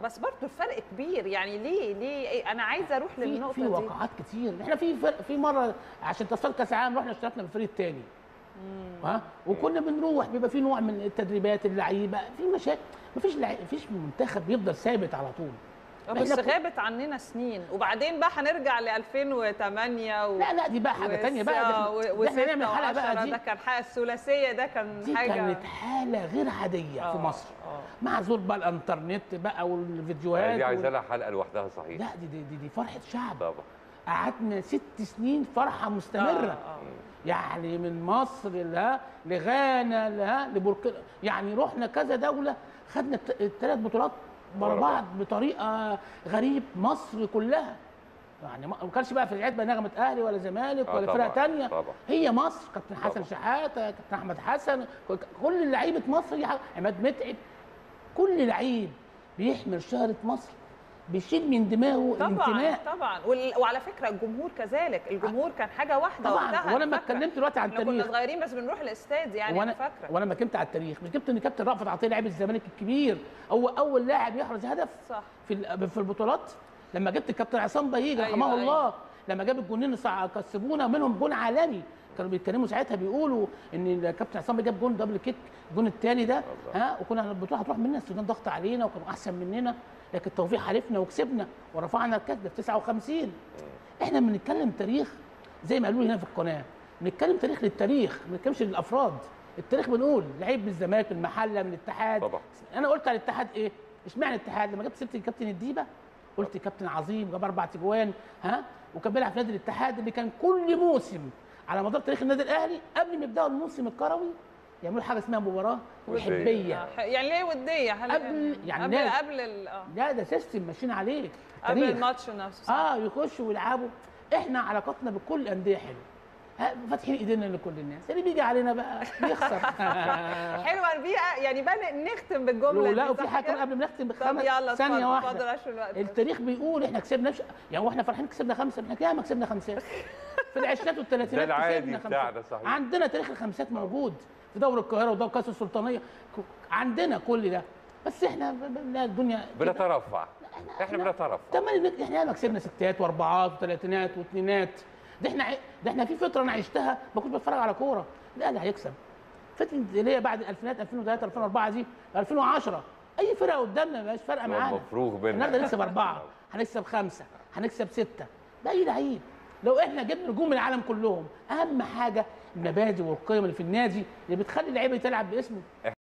بس برضه الفرق كبير، يعني ليه انا عايزه اروح للنقطه في دي. وقعات كتير. احنا في فرق، في مره عشان تصفيات كاس العالم رحنا اشتركنا في الفريق الثاني، وكنا بنروح بيبقى في نوع من التدريبات، اللعيبه في مشاكل. مفيش منتخب بيفضل ثابت على طول. بس غابت عننا سنين، وبعدين بقى هنرجع ل 2008 لا دي بقى حاجه ثانيه بقى. احنا نعمل حلقه بقى دي. ده كان حاجه الثلاثيه، ده كان دي حاجه، كانت حاله غير عاديه في مصر. مع ظهور بقى الانترنت بقى والفيديوهات دي عايزه لها حلقه لوحدها صحيح. لا دي فرحه شعب طبعا. قعدنا 6 سنين فرحه مستمره. يعني من مصر لغانا لبوركينا، يعني رحنا كذا دوله، خدنا ال3 بطولات ورا بعض بطريقه غريب. مصر كلها يعني ما كانش بقى في العيد بقى نغمه اهلي ولا زمالك ولا فرق ثانيه. هي مصر، كابتن حسن شحاته، كابتن احمد حسن، كل لعيبه مصر، عماد متعب، كل لعيب بيحمل شهره مصر، بيشيل من دماغه الانتماء. طبعا. وعلى فكره الجمهور كذلك، الجمهور كان حاجه واحده طبعا. وانا لما اتكلمت دلوقتي عن التاريخ، كنا صغيرين بس بنروح الاستاد يعني. انا فاكره وانا لما اتكلمت على التاريخ، مش جبت ان كابتن رأفت عطيه لاعب الزمالك الكبير، هو اول لاعب يحرز هدف صح في البطولات. لما جبت الكابتن عصام بهيج رحمه الله، لما جاب الجونين كسبونا منهم جون عالمي، كانوا بيتكلموا ساعتها بيقولوا ان الكابتن عصام جاب جون دبل كيك، الجون الثاني ده وكنا البطوله هتروح مننا، السودان ضغط علينا وكانوا احسن مننا، لكن التوفيق حالفنا وكسبنا ورفعنا الكاس ده في 59. احنا بنتكلم تاريخ زي ما قالوا لي هنا في القناه، بنتكلم تاريخ للتاريخ، ما بنتكلمش للافراد. التاريخ بنقول لعيب من الزمالك، من المحله، من الاتحاد. طبعا. انا قلت على الاتحاد ايه؟ اشمعنى الاتحاد؟ لما جبت سيره الكابتن الديبه قلت كابتن عظيم، جاب 4 تجوان وكان بيلعب في نادي الاتحاد اللي كان كل موسم على مدار تاريخ النادي الاهلي قبل ما يبداوا الموسم الكروي يعملوا حاجه اسمها مباراه حبيه. يعني ليه وديه؟ قبل يعني قبل لا ده سيستم ماشيين عليه قبل الماتش نفسه. يخشوا ويلعبوا. احنا علاقتنا بكل الانديه حلوه، فاتحين ايدينا لكل الناس، اللي بيجي علينا بقى بيخسر. حلوه بيها يعني بقى نختم بالجمله دي. لا وفي حاجه قبل ما نختم ثانيه واحده. التاريخ بيقول احنا كسبنا يعني واحنا فرحين كسبنا 5، احنا كده ما كسبنا 5 في العشرينات والثلاثينات كسبنا 5. عندنا تاريخ الخمسات موجود في دوري القاهره ودوري كاس السلطانيه، عندنا كل ده، بس احنا الدنيا بنترفع. احنا بنترفع. احنا ما كسبنا 6 و4 و3 و2. ده احنا في فتره انا عشتها ما كنت بتفرج على كوره، لا اللي هيكسب فتره اللي هي بعد الالفينات 2003 2004 دي 2010 اي فرقه قدامنا ما بقاش فارقه معانا. مفروغ بينا. النهارده نكسب 4، هنكسب 5، هنكسب 6، ده اي لعيب. لو احنا جبنا نجوم العالم كلهم، اهم حاجه المبادئ والقيم اللي في النادي اللي بتخلي اللعيبه تلعب باسمه.